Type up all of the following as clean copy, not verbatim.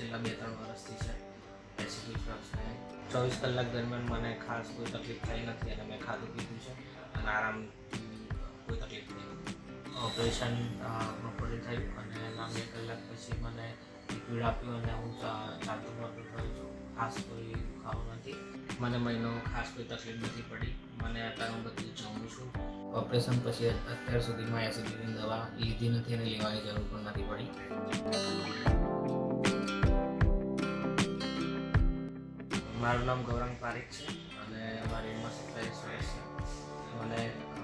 છેલ્લા 2-3 વર્ષથી છે એસિડિક રિફ્લક્સને 24 કલાક દરમિયાન મને ખાસ કોઈ તકલીફ થઈ નથી અને મેં ખાધું પીધું છે અને આરામથી કોઈ તકલીફ થઈ નથી. ઓપરેશન બપોરે થયું અને એના 2 કલાક પછી મને લિક્વિડ આપ્યું અને હું ચાલતું ફરતું થયું છું. ખાસ કોઈ દુખાવો નથી. મને મહિનો ખાસ કોઈ તકલીફ નથી પડી. મને અત્યારે હું બધું જમું છું. ઓપરેશન પછી અત્યાર સુધીમાં એસિડિટીની દવા લીધી નથી અને લેવાની જરૂર પણ નથી પડી. મારું નામ ગૌરાંગ પારેખ છે અને મારી ઉંમર 27 વર્ષ છે. મને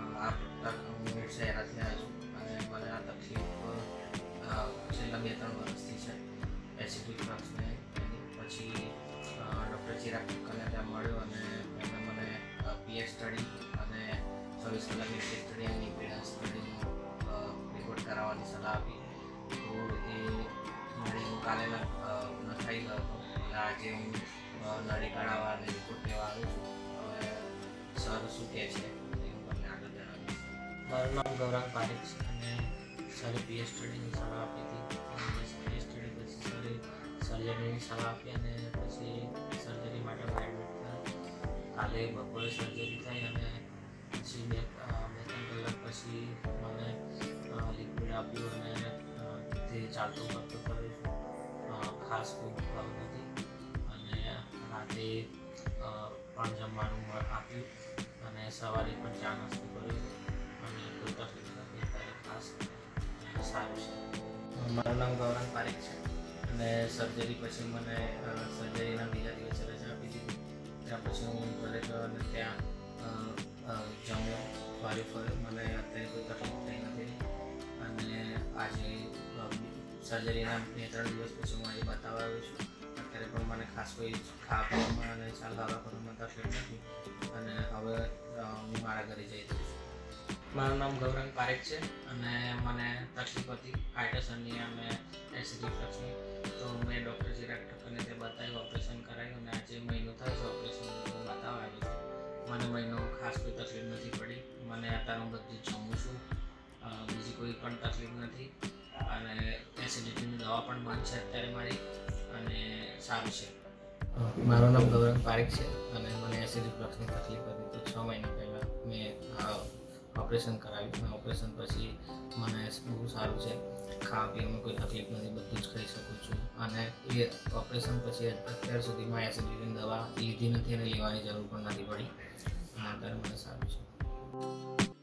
હું શહેરાથી આવ્યો છું અને મને આ તકલીફ છેલ્લા 2-3 વર્ષથી છે એસિડિક રિફ્લક્સને. પછી ડૉક્ટર ચિરાગ ઠક્કરને ત્યાં મળ્યો અને એમણે મને પીએચ સ્ટડી અને 24 કલાકની પીએચ સ્ટડી અને ઇમ્પિડન્સ સ્ટડીનો રિપોર્ટ કરાવવાની સલાહ આપી. તો એ મારી હું કાલે નખાઈ ગયો હતો અને આજે હું નળી કઢાવવા અને રિપોર્ટ લેવા આવ્યો છું. હવે સર શું કહે છે એ હું તમને આગળ જણાવીશ. મારું નામ ગૌરાંગ પારેખ છે અને સરે પીએચ સ્ટડીની સલાહ આપી હતી. પીએચ સ્ટડી પછી સરે સર્જરીની સલાહ આપી અને પછી સર્જરી માટે એડમિટ થયા. કાલે બપોરે સર્જરી થઈ અને પછી 2-3 કલાક પછી મને લિક્વિડ આપ્યું અને તે ચાલતું ફરતું કરું છું. ખાસ કોઈ દુખાવો નથી અને રાતે પણ જમવાનું આપ્યું અને સવારે પણ ચા નાસ્તો કર્યો અને કોઈ તકલીફ નથી. અત્યારે ખાસ સારું છે. મારું નામ ગૌરાંગ પારેખ છે અને સર્જરી પછી મને સર્જરીના બીજા દિવસે રજા આપી દીધી. ત્યાં પછી હું ઘરે ગયો અને ત્યાં જમ્યો, ફર્યો. મને અત્યારે કોઈ તકલીફ થઈ નથી અને આજે સર્જરીના 2-3 દિવસ પછી હું આજે બતાવવા આવ્યો છું. અત્યારે પણ મને ખાસ કોઈ ખાવા પીવામાં અને ચાલવા કરવામાં તકલીફ નથી અને હવે હું મારા ઘરે જઈ રહ્યો છું. મારું નામ ગૌરાંગ પારેખ છે અને મને તકલીફ હતી હાઇટસનની અને એસિડિક રિફ્લક્સની. તો મેં ડૉક્ટર ચિરાગ ઠક્કરને તે બતાવ્યું, ઓપરેશન કરાવ્યું અને આજે મહિનો થયો છે ઓપરેશન હું બતાવવા આવ્યો છું. મને મહિનો ખાસ કોઈ તકલીફ નથી પડી. મને અત્યારે હું બધું જમું છું. બીજી કોઈ પણ તકલીફ નથી અને એસિડિટીની દવા પણ બંધ છે અત્યારે મારી અને સારું છે. મારું નામ ગૌરાંગ પારેખ છે અને મને એસિડિક રિફ્લક્સની તકલીફ હતી. તો 6 મહિના પહેલાં મેં ઓપરેશન કરાવ્યું અને ઓપરેશન પછી મને બહુ સારું છે. ખાવા પીવામાં કોઈ તકલીફ નથી, બધું જ ખાઈ શકું છું અને એ ઓપરેશન પછી અત્યાર સુધીમાં એસિડિટીની દવા લીધી નથી અને લેવાની જરૂર પણ નથી પડી અને અત્યારે મને સારું છે.